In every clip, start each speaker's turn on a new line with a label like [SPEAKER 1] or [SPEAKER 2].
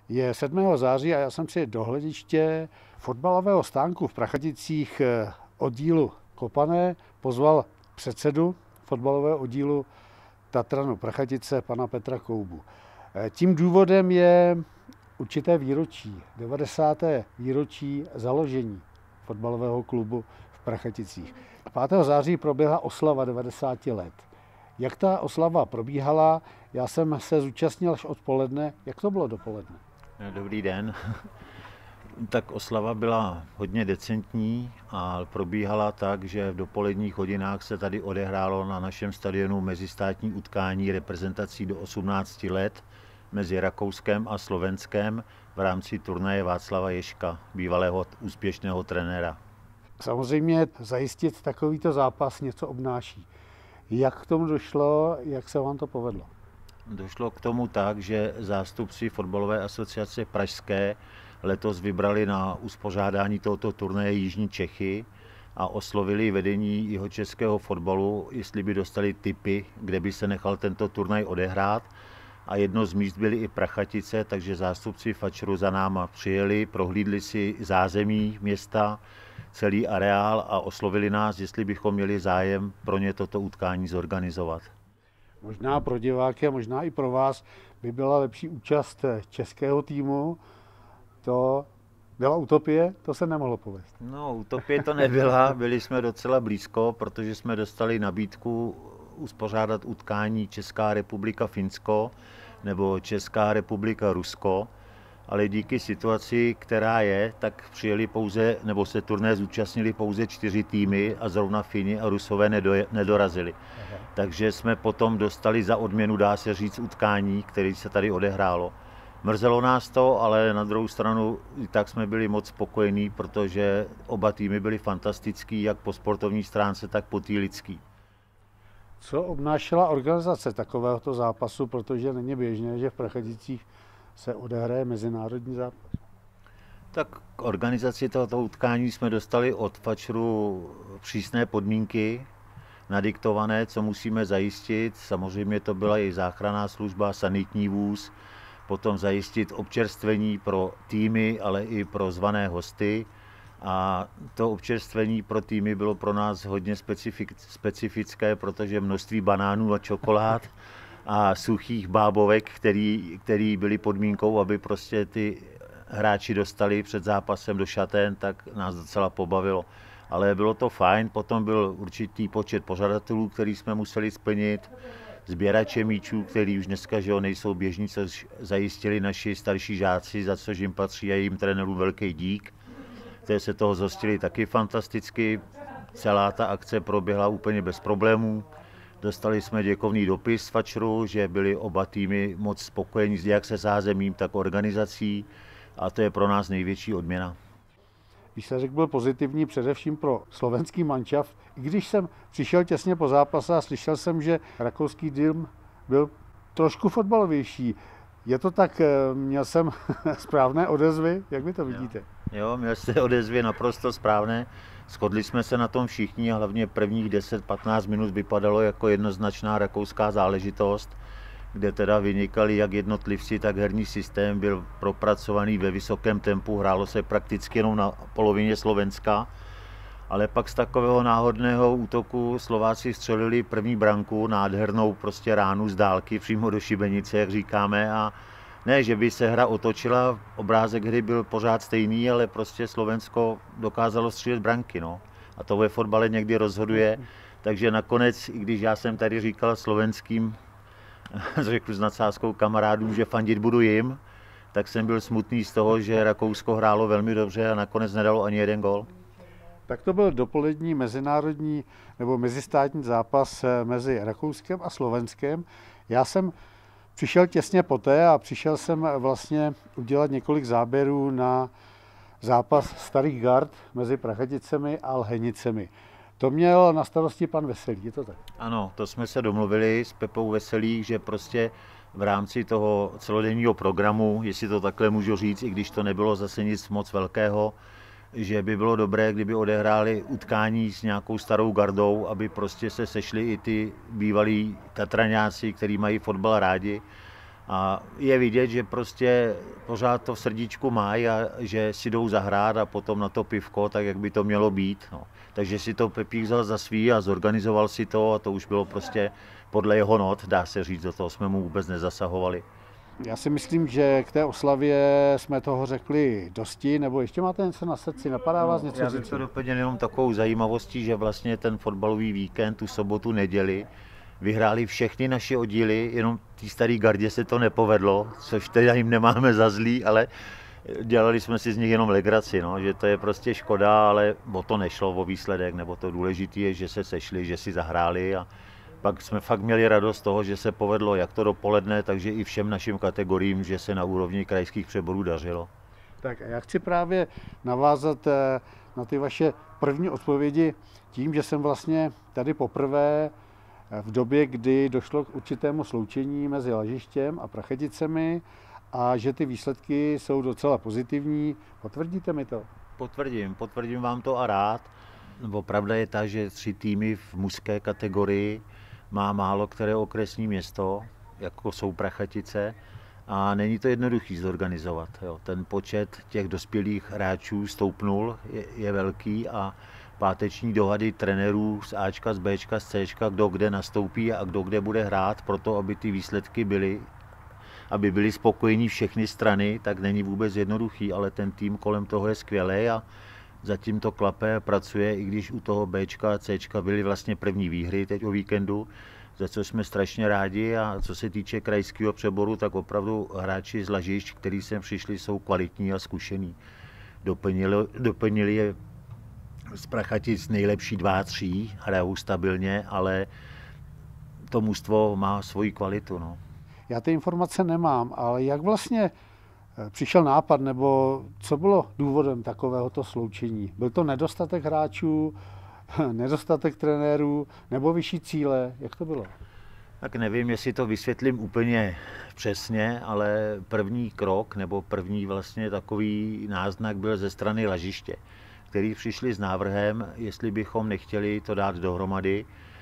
[SPEAKER 1] Je 7. září a já jsem si do hlediště fotbalového stánku v Prachaticích oddílu Kopané pozval předsedu fotbalového oddílu Tatranu Prachatice, pana Petra Koubu. Tím důvodem je určité výročí, 90. výročí založení fotbalového klubu v Prachaticích. 5. září proběhla oslava 90 let. Jak ta oslava probíhala, já jsem se zúčastnil až odpoledne. Jak to bylo dopoledne?
[SPEAKER 2] Dobrý den. Tak oslava byla hodně decentní a probíhala tak, že v dopoledních hodinách se tady odehrálo na našem stadionu mezistátní utkání reprezentací do 18 let mezi Rakouskem a Slovenskem v rámci turnaje Václava Ježka, bývalého úspěšného trenéra.
[SPEAKER 1] Samozřejmě zajistit takovýto zápas něco obnáší. Jak k tomu došlo, jak se vám to povedlo?
[SPEAKER 2] Došlo k tomu tak, že zástupci Fotbalové asociace pražské letos vybrali na uspořádání tohoto turnaje Jižní Čechy a oslovili vedení jihočeského fotbalu, jestli by dostali tipy, kde by se nechal tento turnaj odehrát. A jedno z míst byly i Prachatice, takže zástupci Fačru za náma přijeli, prohlídli si zázemí města, celý areál a oslovili nás, jestli bychom měli zájem pro ně toto utkání zorganizovat.
[SPEAKER 1] Možná pro diváky a možná i pro vás by byla lepší účast českého týmu. To byla utopie, to se nemohlo povést.
[SPEAKER 2] No, utopie to nebyla, byli jsme docela blízko, protože jsme dostali nabídku uspořádat utkání Česká republika Finsko nebo Česká republika Rusko, ale díky situaci, která je, tak přijeli pouze, nebo se turné zúčastnili pouze 4 týmy a zrovna Fini a Rusové nedorazili. Aha. Takže jsme potom dostali za odměnu, dá se říct, utkání, které se tady odehrálo. Mrzelo nás to, ale na druhou stranu i tak jsme byli moc spokojení, protože oba týmy byly fantastický, jak po sportovní stránce, tak po té lidský.
[SPEAKER 1] Co obnášela organizace takovéhoto zápasu, protože není běžné, že v Prachaticích se odehraje mezinárodní zápas?
[SPEAKER 2] Tak k organizaci tohoto utkání jsme dostali od Fačru přísné podmínky, nadiktované, co musíme zajistit. Samozřejmě to byla i záchranná služba, sanitní vůz, potom zajistit občerstvení pro týmy, ale i pro zvané hosty. A to občerstvení pro týmy bylo pro nás hodně specifické, protože množství banánů a čokolád a suchých bábovek, který byly podmínkou, aby prostě ty hráči dostali před zápasem do šatén, tak nás docela pobavilo. Ale bylo to fajn, potom byl určitý počet pořadatelů, který jsme museli splnit, sběrače míčů, který už dneska že nejsou běžní, což zajistili naši starší žáci, za což jim patří a jejím trenérům velký dík. Kteří se toho zhostili taky fantasticky. Celá ta akce proběhla úplně bez problémů. Dostali jsme děkovný dopis z Fačru, že byli oba týmy moc spokojení jak se zázemím, tak organizací a to je pro nás největší odměna.
[SPEAKER 1] Výsledek byl pozitivní především pro slovenský mančaft. I když jsem přišel těsně po zápase a slyšel jsem, že rakouský tým byl trošku fotbalovější. Je to tak, měl jsem správné odezvy, jak vy to vidíte?
[SPEAKER 2] Jo, měl jste odezvy naprosto správné. Shodli jsme se na tom všichni a hlavně prvních 10-15 minut vypadalo jako jednoznačná rakouská záležitost, kde teda vynikali jak jednotlivci, tak herní systém byl propracovaný ve vysokém tempu, hrálo se prakticky jenom na polovině Slovenska, ale pak z takového náhodného útoku Slováci střelili první branku, nádhernou prostě ránu z dálky přímo do šibenice, jak říkáme, a ne, že by se hra otočila, obrázek hry byl pořád stejný, ale prostě Slovensko dokázalo střílet branky, no. A to ve fotbale někdy rozhoduje, takže nakonec, i když já jsem tady říkal slovenským, řekl s nadsázkou kamarádům, že fandit budu jim, tak jsem byl smutný z toho, že Rakousko hrálo velmi dobře a nakonec nedalo ani jeden gól.
[SPEAKER 1] Tak to byl dopolední mezinárodní nebo mezistátní zápas mezi Rakouskem a Slovenskem. Já jsem přišel těsně poté a přišel jsem vlastně udělat několik záběrů na zápas starých gard mezi Prachaticemi a Lhenicemi. To měl na starosti pan Veselý, je to tak?
[SPEAKER 2] Ano, to jsme se domluvili s Pepou Veselý, že prostě v rámci toho celodenního programu, jestli to takhle můžu říct, i když to nebylo zase nic moc velkého, že by bylo dobré, kdyby odehráli utkání s nějakou starou gardou, aby prostě se sešli i ty bývalí Tatraňáci, kteří mají fotbal rádi. A je vidět, že prostě pořád to v srdíčku mají a že si jdou zahrát a potom na to pivko, tak jak by to mělo být. No. Takže si to Pepík vzal za svý a zorganizoval si to a to už bylo prostě podle jeho not, dá se říct, do toho jsme mu vůbec nezasahovali.
[SPEAKER 1] Já si myslím, že k té oslavě jsme toho řekli dosti, nebo ještě máte něco na srdci, napadá vás něco?
[SPEAKER 2] Já bych to doplnil jenom takovou zajímavostí, že vlastně ten fotbalový víkend, tu sobotu, neděli, vyhráli všechny naše oddíly, jenom té staré gardě se to nepovedlo, což teda jim nemáme za zlý, ale dělali jsme si z nich jenom legraci, no, že to je prostě škoda, ale o to nešlo, o výsledek, nebo to důležité je, že se sešli, že si zahráli a pak jsme fakt měli radost z toho, že se povedlo jak to dopoledne, takže i všem našim kategoriím, že se na úrovni krajských přeborů dařilo.
[SPEAKER 1] Tak a já chci právě navázat na ty vaše první odpovědi tím, že jsem vlastně tady poprvé v době, kdy došlo k určitému sloučení mezi Lažištěm a Prachaticemi a že ty výsledky jsou docela pozitivní. Potvrdíte mi to?
[SPEAKER 2] Potvrdím vám to a rád. Nebo pravda je ta, že 3 týmy v mužské kategorii má málo které okresní město, jako jsou Prachatice, a není to jednoduchý zorganizovat. Jo. Ten počet těch dospělých hráčů stoupnul, je velký a páteční dohady trenérů z Ačka, z Bčka, z Cčka, kdo kde nastoupí a kdo kde bude hrát, proto aby ty výsledky aby byly spokojení všechny strany, tak není vůbec jednoduchý, ale ten tým kolem toho je skvělý a zatím to klape, pracuje, i když u toho Bčka a Cčka byly vlastně první výhry teď o víkendu, za co jsme strašně rádi a co se týče krajského přeboru, tak opravdu hráči z Lažišť, kteří sem přišli, jsou kvalitní a zkušení. Doplnili je z Prachatic nejlepší 2 a 3, hrajou stabilně, ale to mužstvo má svoji kvalitu. No.
[SPEAKER 1] Já ty informace nemám, ale jak vlastně přišel nápad, nebo co bylo důvodem takovéhoto sloučení? Byl to nedostatek hráčů, nedostatek trenérů, nebo vyšší cíle? Jak to bylo?
[SPEAKER 2] Tak nevím, jestli to vysvětlím úplně přesně, ale první krok, nebo první vlastně takový náznak byl ze strany Lažiště, který přišli s návrhem, jestli bychom nechtěli to dát dohromady.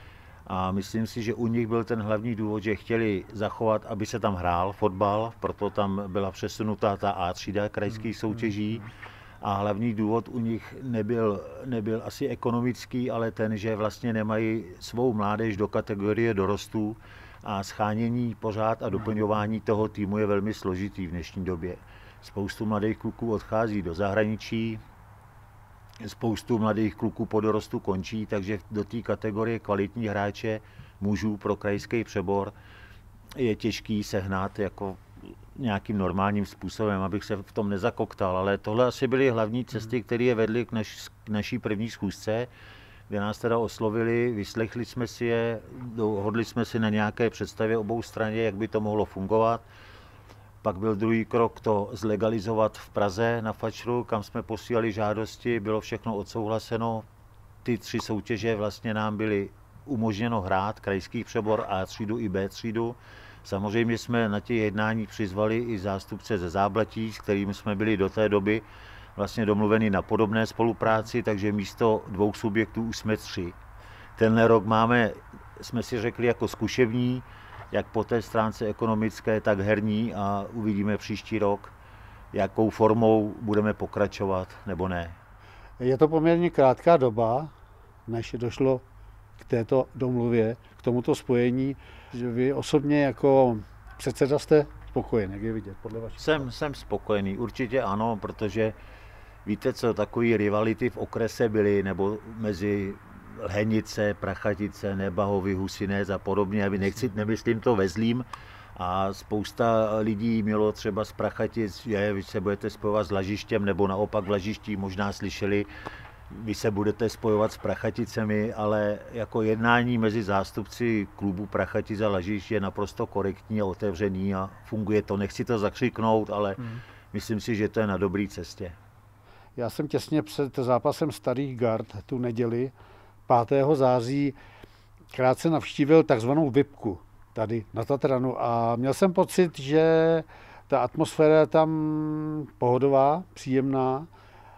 [SPEAKER 2] A myslím si, že u nich byl ten hlavní důvod, že chtěli zachovat, aby se tam hrál fotbal, proto tam byla přesunutá ta A třída krajských soutěží. A hlavní důvod u nich nebyl asi ekonomický, ale ten, že vlastně nemají svou mládež do kategorie dorostů a schánění pořád a doplňování toho týmu je velmi složitý v dnešní době. Spoustu mladých kluků odchází do zahraničí, spoustu mladých kluků po dorostu končí, takže do té kategorie kvalitní hráče mužů pro krajský přebor je těžký sehnat jako nějakým normálním způsobem, abych se v tom nezakoktal, ale tohle asi byly hlavní cesty, které je vedly k naší první schůzce, kde nás teda oslovili, vyslechli jsme si je, dohodli jsme si na nějaké představě obou straně, jak by to mohlo fungovat. Pak byl druhý krok to zlegalizovat v Praze na Fačru, kam jsme posílali žádosti, bylo všechno odsouhlaseno. Ty 3 soutěže vlastně nám byly umožněno hrát, krajský přebor A třídu i B třídu. Samozřejmě jsme na těch jednáních přizvali i zástupce ze Záblatí, s kterými jsme byli do té doby vlastně domluveni na podobné spolupráci, takže místo 2 subjektů už jsme 3. Tenhle rok jsme si řekli jako zkušební, jak po té stránce ekonomické, tak herní a uvidíme příští rok, jakou formou budeme pokračovat nebo ne.
[SPEAKER 1] Je to poměrně krátká doba, než došlo k této domluvě, k tomuto spojení, že vy osobně jako předseda jste spokojený, jak je vidět podle vašich?
[SPEAKER 2] Jsem spokojený, určitě ano, protože víte co, takové rivality v okrese byly, nebo mezi Lhenice, Prachatice, Nebahovy, Husinec a podobně, nemyslím to ve zlým. A spousta lidí mělo třeba z Prachatic, že vy se budete spojovat s Lažištěm, nebo naopak v Lažiští možná slyšeli, vy se budete spojovat s Prachaticemi, ale jako jednání mezi zástupci klubu Prachatic a Lažišť je naprosto korektní a otevřený a funguje to. Nechci to zakřiknout, ale myslím si, že to je na dobré cestě.
[SPEAKER 1] Já jsem těsně před zápasem Starých gard tu neděli 5. září krátce navštívil takzvanou VIPku tady na Tatranu a měl jsem pocit, že ta atmosféra je tam pohodová, příjemná.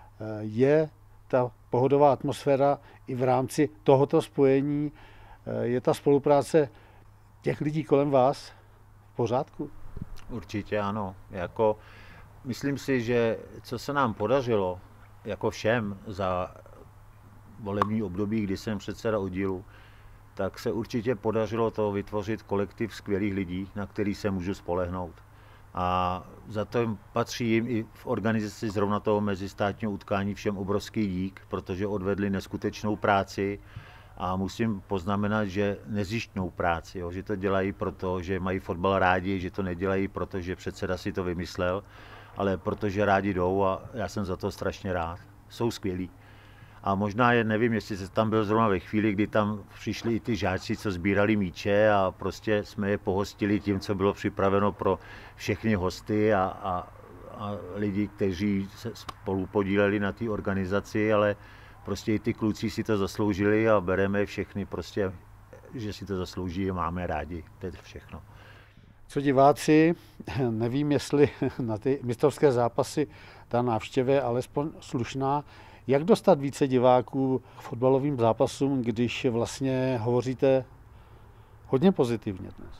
[SPEAKER 1] Je ta pohodová atmosféra i v rámci tohoto spojení, je ta spolupráce těch lidí kolem vás v pořádku?
[SPEAKER 2] Určitě ano. Myslím si, že co se nám podařilo, jako všem za volební období, kdy jsem předseda oddílu, tak se určitě podařilo to vytvořit kolektiv skvělých lidí, na který se můžu spolehnout. A za to jim patří jim i v organizaci zrovna toho mezistátního utkání všem obrovský dík, protože odvedli neskutečnou práci a musím poznamenat, že nezištnou práci, že to dělají proto, že mají fotbal rádi, že to nedělají proto, že předseda si to vymyslel, ale protože rádi jdou a já jsem za to strašně rád. Jsou skvělí. A možná nevím, jestli jsi tam byl zrovna ve chvíli, kdy tam přišli i ty žáci, co sbírali míče a prostě jsme je pohostili tím, co bylo připraveno pro všechny hosty a lidi, kteří se spolu podíleli na té organizaci, ale prostě i ty kluci si to zasloužili a bereme všechny prostě, že si to zaslouží a máme rádi. To je všechno.
[SPEAKER 1] Co diváci, nevím, jestli na ty mistrovské zápasy ta návštěva je alespoň slušná. Jak dostat více diváků k fotbalovým zápasům, když vlastně hovoříte hodně pozitivně dnes?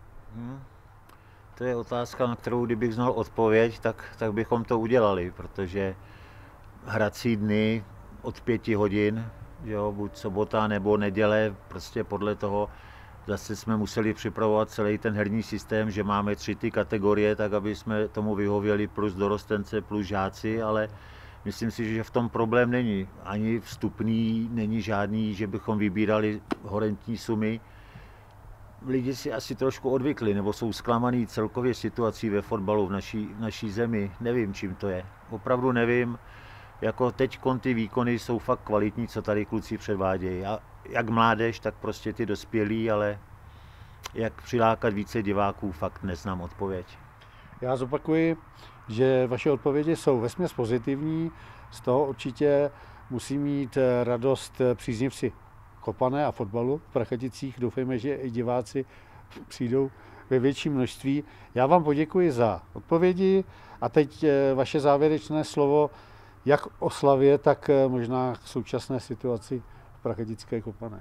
[SPEAKER 2] To je otázka, na kterou kdybych znal odpověď, tak bychom to udělali, protože hrací dny od 5 hodin, buď sobota nebo neděle, prostě podle toho zase jsme museli připravovat celý ten herní systém, že máme 3 ty kategorie, tak aby jsme tomu vyhověli plus dorostence, plus žáci, ale myslím si, že v tom problém není. Ani vstupný není žádný, že bychom vybírali horentní sumy. Lidi si asi trošku odvykli, nebo jsou zklamaný celkově situací ve fotbalu v naší zemi. Nevím, čím to je. Opravdu nevím. Jako teď ty výkony jsou fakt kvalitní, co tady kluci předvádějí. A jak mládež, tak prostě ty dospělí, ale jak přilákat více diváků, fakt neznám odpověď.
[SPEAKER 1] Já zopakuji, že vaše odpovědi jsou vesměs pozitivní, z toho určitě musí mít radost příznivci Kopané a fotbalu v Prachaticích. Doufejme, že i diváci přijdou ve větším množství. Já vám poděkuji za odpovědi a teď vaše závěrečné slovo jak k oslavě, tak možná k současné situaci v Prachatické Kopané.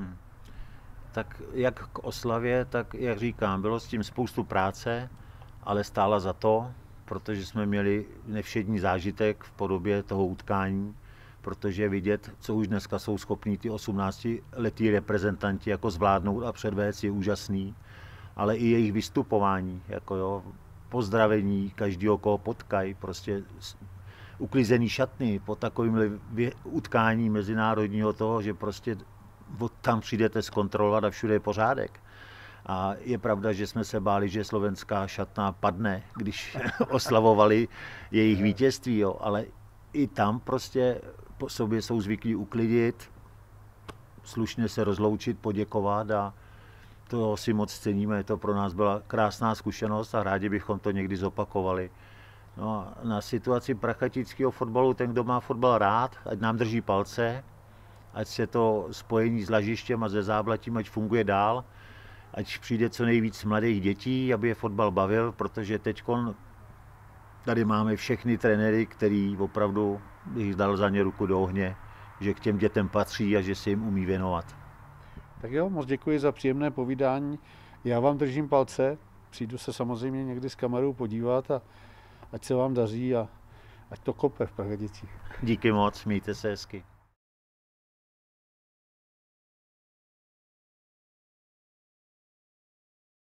[SPEAKER 2] Tak jak k oslavě, tak jak říkám, bylo s tím spoustu práce, ale stála za to, protože jsme měli nevšední zážitek v podobě toho utkání, protože vidět, co už dneska jsou schopní ty 18letí reprezentanti jako zvládnout a předvést, je úžasný, ale i jejich vystupování, pozdravení každého, koho potkají, prostě uklizený šatny po takovým utkání mezinárodního toho, že prostě tam přijdete zkontrolovat a všude je pořádek. A je pravda, že jsme se báli, že slovenská šatna padne, když oslavovali jejich vítězství, ale i tam prostě po sobě jsou zvyklí uklidit, slušně se rozloučit, poděkovat a to si moc ceníme. To pro nás byla krásná zkušenost a rádi bychom to někdy zopakovali. No a na situaci prachatického fotbalu, ten, kdo má fotbal rád, ať nám drží palce, ať se to spojení s Lažištěm a se Záblatím, ať funguje dál, ať přijde co nejvíc mladých dětí, aby je fotbal bavil, protože teď tady máme všechny trenéry, který opravdu bych dal za ně ruku do ohně, že k těm dětem patří a že se jim umí věnovat.
[SPEAKER 1] Tak jo, moc děkuji za příjemné povídání. Já vám držím palce, přijdu se samozřejmě někdy s kamerou podívat a ať se vám daří a ať to kope v Prachaticích.
[SPEAKER 2] Díky moc, mějte se hezky.